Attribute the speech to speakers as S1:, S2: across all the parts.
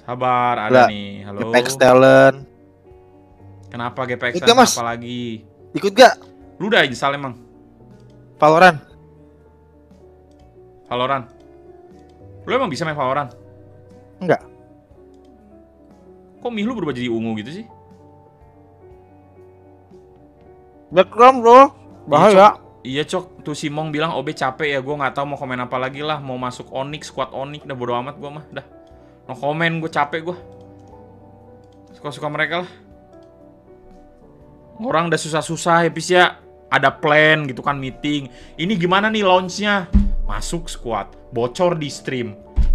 S1: Sabar, ada
S2: Lah,
S1: nih. Halo.
S2: Apex Talent.
S1: Kenapa GPX
S2: Ikut gak, Mas?
S1: apa lagi?
S2: Ikut gak?
S1: Lu udah install emang?
S2: Valorant.
S1: Valorant. Lu emang bisa main Valorant?
S2: Enggak.
S1: Kok mih lu berubah jadi ungu gitu sih?
S2: Background bro. Bahaya.
S1: Iya cok, tuh si Mong bilang OB capek ya, gue nggak tahu mau komen apa lagi lah, mau masuk Onyx, squad Onyx, udah bodo amat gue mah, dah. No komen, gue capek gue. Suka-suka mereka lah. Orang udah susah-susah ya, Pis ya. Ada plan gitu kan, meeting. Ini gimana nih launchnya? Masuk squad, bocor di stream.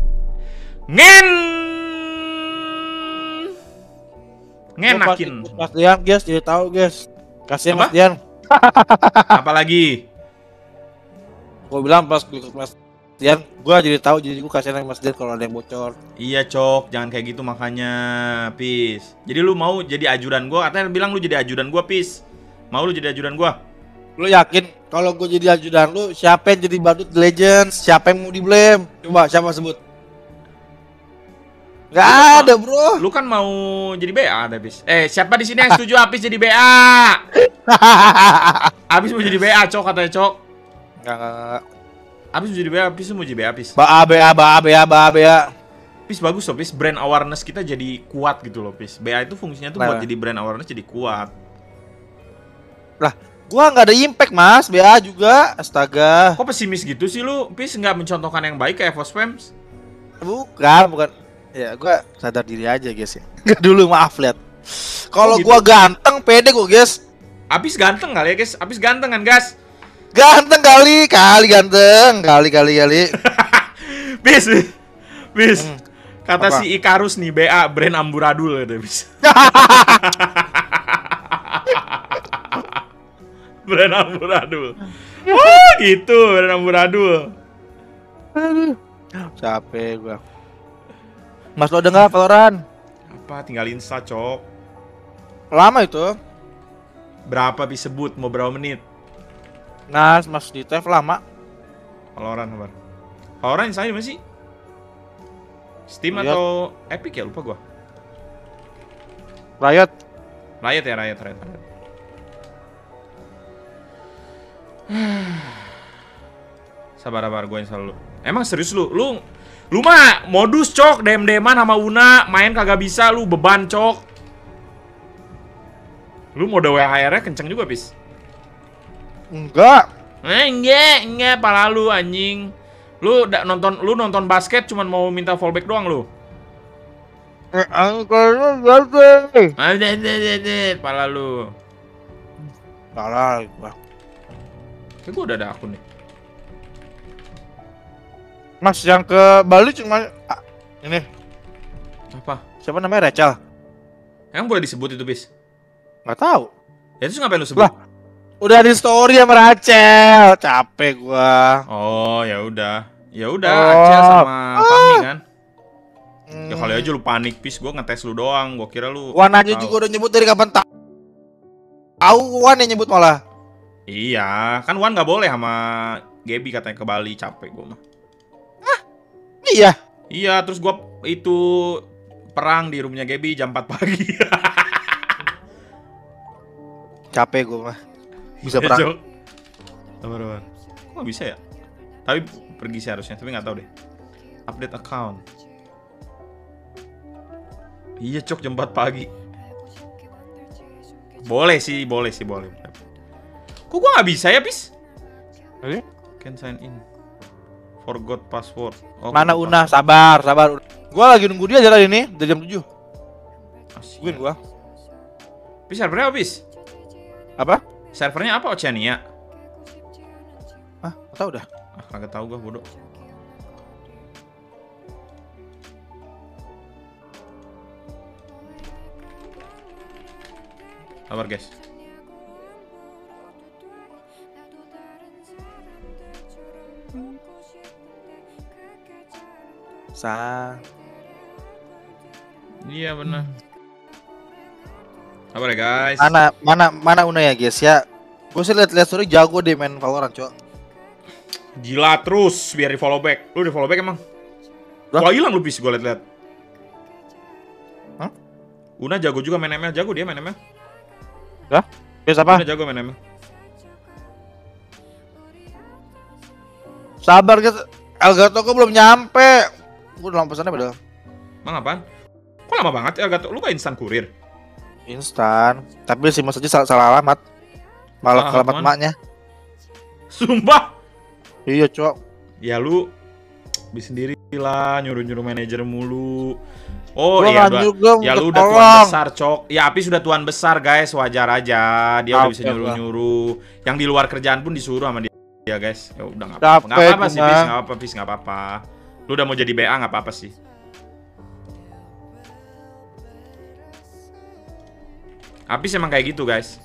S1: Ngenakin.
S2: Mas Dian guys, jadi tahu guys. Kasihan
S1: Apa?
S2: Mas Dian.
S1: Apalagi?
S2: Gue bilang pas ikut Mas Dian, gue jadi tahu, jadi gue kasihan sama Mas Dian kalau ada yang bocor.
S1: Iya cok, jangan kayak gitu makanya, Pis. Jadi lu mau jadi ajudan gue? Katanya bilang lu jadi ajudan gue, Pis. Mau lu jadi ajudan gue?
S2: Lu yakin kalau gue jadi ajudan lu, siapa yang jadi badut Legends? Siapa yang mau di blame? Coba siapa sebut? Gak ada bro.
S1: Lu kan mau jadi BA ada, Pis. Siapa di sini yang setuju Apis jadi BA? Apis mau jadi BA, cok, katanya cok.
S2: Enggak.
S1: Apis mau jadi BA, Apis mau jadi BA, Apis.
S2: Ba.
S1: Pis bagus loh, Pis. Brand awareness kita jadi kuat gitu loh, Pis. BA itu fungsinya tuh buat jadi brand awareness jadi kuat.
S2: Lah, gua nggak ada impact mas, BA juga, astaga.
S1: Kok pesimis gitu sih lu? Pis nggak mencontohkan yang baik kayak Evo Spams?
S2: Bukan. Ya, gua sadar diri aja guys ya. Dulu maaf lihat. Kalau
S1: gitu?
S2: gua ganteng, pede gua guys.
S1: Apis ganteng kali ya, guys? Apis ganteng kan, guys?
S2: Ganteng kali ganteng, kali.
S1: Bis. Kata
S2: Apa?
S1: si Ikarus nih, BA brand amburadul gitu, Bis. Brand amburadul. Oh, gitu, brand amburadul.
S2: Capek gua. Mas lo udah nggak Valorant?
S1: Apa? Tinggal install, cok.
S2: Lama itu.
S1: Berapa bisa sebut? Mau berapa menit?
S2: Nah, Mas di TF lama.
S1: Valorant, kabar. Valorant install di mana sih? Steam
S2: Riot.
S1: atau Epic ya? Lupa gua.
S2: Riot.
S1: Riot. Sabar, gue install dulu. Emang serius lu? Lu mah modus, cok. DM-DMan sama Una, main kagak bisa, lu beban, cok. Lu mode WHR-nya kenceng juga, Pis.
S2: Enggak.
S1: Enggak, pala lu anjing. Lu nonton basket cuman mau minta fallback doang lu.
S2: Angkanya gede.
S1: Pala lu.
S2: Salah gua.
S1: Kayak gua udah ada akun nih.
S2: Mas yang ke Bali cuma ini
S1: Apa?
S2: siapa namanya Rachel?
S1: Emang boleh disebut itu, Bis?
S2: Nggak tahu.
S1: Ya terus ngapain lu sebut?
S2: Lah, udah di story sama Rachel. Capek gua.
S1: Oh, ya udah. Acel sama Fahmi kan. Ya kali aja lu panik, Pis. Gua ngetes lu doang. Gua kira lu
S2: Wan aja juga udah nyebut dari kapan tahu Wan yang nyebut malah.
S1: Iya, kan Wan nggak boleh sama Gaby katanya ke Bali, capek gua mah.
S2: Iya.
S1: Iya, terus gua itu perang di rumahnya Gaby jam 4 pagi.
S2: Capek gua mah. Bisa perang.
S1: Sabar. Kok nggak bisa ya? Tapi pergi sih harusnya, tapi nggak tahu deh. Update account. Iya, cok, jam 4 pagi. Boleh sih. Kok gua nggak bisa ya, Pis? Can sign in. Forgot password. Oh,
S2: Mana
S1: forgot
S2: Una?
S1: password.
S2: Sabar. Gua lagi nunggu dia jalan ini dari jam 7.
S1: Asyik.
S2: Nungguin gua.
S1: Pis, servernya apa, Pis?
S2: Apa?
S1: Servernya apa, Oceania?
S2: Nggak tahu dah.
S1: Kagak tahu gua, bodoh. Sabar, guys. Iya, benar. Sabar ya, guys.
S2: Mana Una ya guys ya. Gue sih lihat story jago deh main Valorant, cok.
S1: Gila terus biar di follow back. Lu di follow back emang?
S2: Lah?
S1: Wah, hilang lu, Pis, gua liat-liat. Una jago juga main ML, jago dia main ML.
S2: Hah? Guys apa?
S1: Una jago main ML.
S2: Sabar guys, Elgato gue belum nyampe. Gue udah pesannya padahal.
S1: Emang apaan? Kok lama banget ya Elgato? Lu gak instan kurir?
S2: Instan. Tapi si Mas aja salah alamat. Malah
S1: Salah
S2: alamat
S1: apaan?
S2: emaknya.
S1: Sumpah.
S2: Iya cok.
S1: Ya lu bisa sendiri lah, nyuruh-nyuruh manajer mulu. Oh
S2: Gua
S1: iya,
S2: nggak nyuruh, gua
S1: ya lu
S2: minta
S1: udah tuan
S2: tolong.
S1: besar, Cok. Ya Api sudah tuan besar, guys. Wajar aja. Dia udah bisa
S2: Capek
S1: nyuruh-nyuruh. Yang di luar kerjaan pun disuruh sama dia, guys. Ya udah nggak
S2: Capek
S1: apa-apa. Nggak apa-apa sih,
S2: gua.
S1: Pis. Nggak apa-apa, Pis. Nggak apa-apa. Lu udah mau jadi BA nggak apa-apa sih. Apis emang kayak gitu, guys.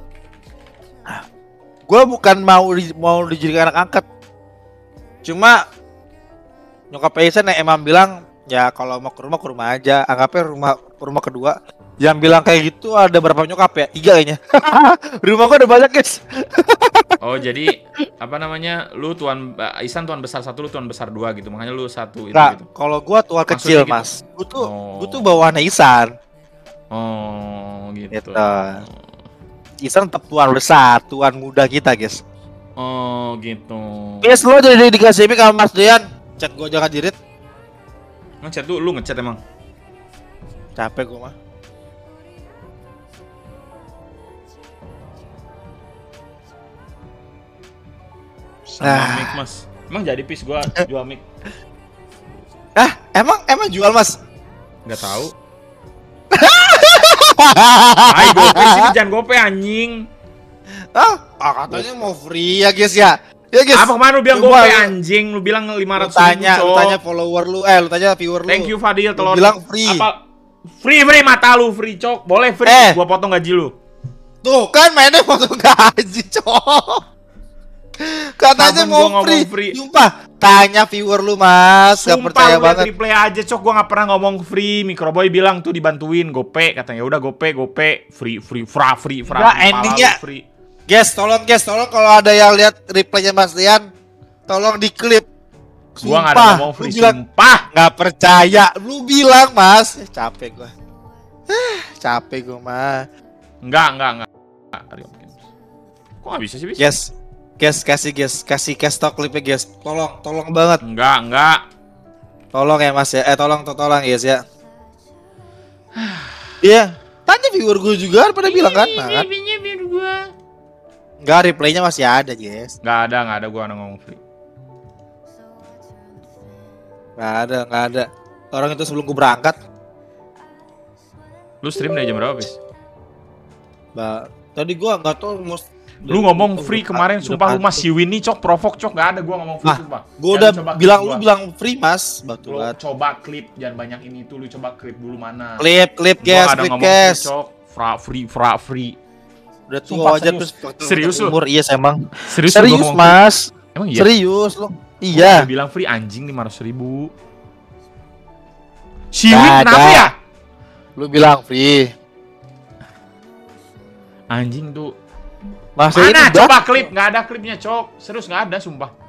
S2: Gue bukan mau dijadikan anak angkat. Cuma nyokap Aisan yang emang bilang ya kalau mau ke rumah aja. Anggapnya rumah kedua. Yang bilang kayak gitu ada berapa nyokap ya? 3 kayaknya. Rumah gua ada banyak guys.
S1: Oh, jadi apa namanya? Lu tuan Isan tuan besar 1, lu tuan besar 2 gitu. Makanya lu 1 itu
S2: Nah,
S1: gitu.
S2: kalau gua tua
S1: Maksudnya
S2: kecil
S1: gitu?
S2: mas.
S1: Oh.
S2: Gua tuh bawahan Isan.
S1: Oh, gitu.
S2: Gitu. Isan tetap tuan besar, tuan muda kita guys.
S1: Oh, gitu.
S2: Guys lo jadi dikasih mic sama Mas Dean. Chat gua jangan dirit.
S1: Ngechat lu ngechat emang.
S2: Capek gua mah.
S1: Sama mic, Mas. Emang jadi Pis gua jual mic.
S2: Emang jual mas?
S1: Enggak tahu. Hai gope sini jangan gope anjing.
S2: Katanya mau free ya guys ya. Ya guys.
S1: Apa kemana lu bilang
S2: Coba
S1: gope anjing? Lu bilang 500
S2: lu tanya follower lu, lu tanya viewer lu.
S1: Thank you Fadil
S2: Lu
S1: telur.
S2: bilang free.
S1: Apa? Free mata lu free cok. Boleh free. Gua potong gaji lu.
S2: Tuh kan mainnya potong gaji cok. Katanya
S1: Kapan
S2: mau
S1: gua ngomong free?
S2: Sumpah, tanya viewer lu mas. Gak
S1: Sumpah
S2: percaya
S1: lu liat
S2: banget.
S1: replay aja cok. Gua nggak pernah ngomong free. Microboy bilang tuh dibantuin gope katanya. Udah gope free.
S2: Enggak, endingnya
S1: free.
S2: Guys, tolong kalau ada yang lihat replaynya Mas Dian, tolong diklip.
S1: Gua nggak ada ngomong free, sumpah.
S2: Nggak percaya, lu bilang mas. Capek gua. Capek gua mah.
S1: Enggak. Kok nggak bisa sih bis?
S2: Kasih stok klipnya guys. Tolong banget.
S1: Enggak.
S2: Tolong ya mas ya. Tolong guys ya. Iya. Tanya viewer gue juga pada bilang kan. Enggak, replaynya masih ada guys.
S1: Enggak ada gua ngomong free.
S2: Nggak ada. Orang itu sebelum gue berangkat.
S1: Lu stream dari jam berapa, bis?
S2: Tadi gua nggak tahu
S1: Lu ngomong free kemarin, sumpah lu masih Winnie cok, provok cok, nggak ada gua ngomong free, sumpah.
S2: Gua udah bilang, lu bilang free mas,
S1: lu coba klip, jangan banyak ini tuh, lu coba klip dulu mana.
S2: Klip guys,
S1: cok, free.
S2: Udah tua aja terus
S1: serius lu?
S2: Umur iya emang.
S1: Serius
S2: mas.
S1: Emang iya?
S2: Serius lu? Iya.
S1: Lu bilang free anjing 500.000. Si Win kenapa ya?
S2: Lu bilang free.
S1: Anjing tuh.
S2: Masa
S1: mana
S2: ini
S1: coba klip? Nggak ada klipnya cok. Serius nggak ada sumpah.